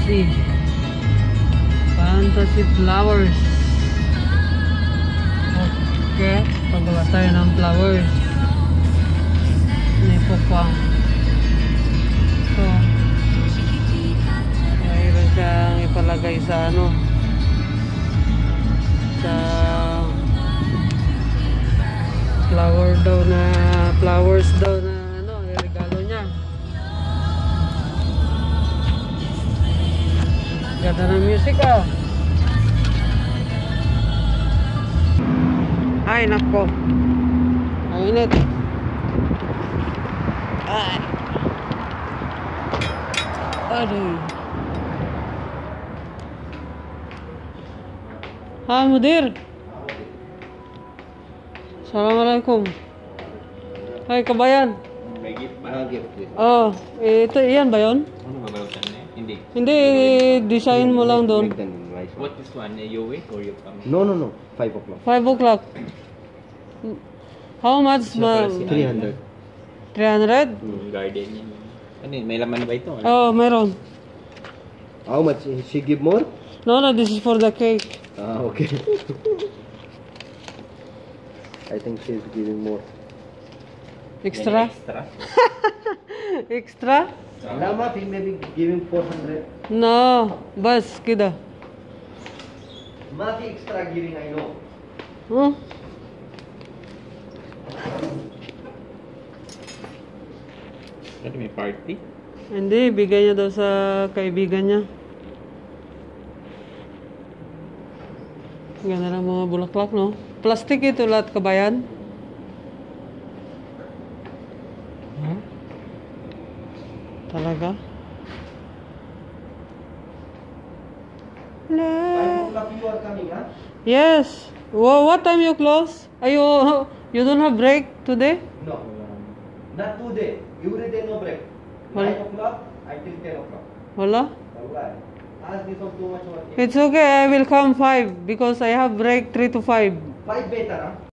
Fantasy flowers. Okay, pagawa tayo ng flowers. Nipokwang. So, mayroon siyang ipalagay sa ano, sa flowers daw na ano, regalo niya. Ganda ng music ah. Ay nako, ang init. Ay, aduh. Ha, Mudir. Assalamualaikum. Hai, kabayan. Oh, ito iyan ba yun? Hindi. Hindi, design mo lang doon. What is one? You wait or you come? No. 5 o'clock. 5 o'clock. How much? 300. 300? Garden yan. Ano yun? May laman ba ito? Oh, meron. How much? She give more? No, this is for the cake. Ah, okay. I think she's giving more. Extra? Extra? Extra? Lama, think maybe giving 400. No, bas, kida. Mati extra giving, I know. Huh? Ano may party? Hindi, bigay niya daw sa kaibigan niya. Ganda ng mga bulaklak, no? Plastic ito lahat, kabayan. Huh? Talaga? 5 o'clock you are coming, huh? Yes. What time you close? Are you don't have break today? No. Not today. Every day no break. 9 o'clock until 10 o'clock. Wala? Alright. Ask this one too much work. It's okay, I will come 5 because I have break 3 to 5. 5 better, huh?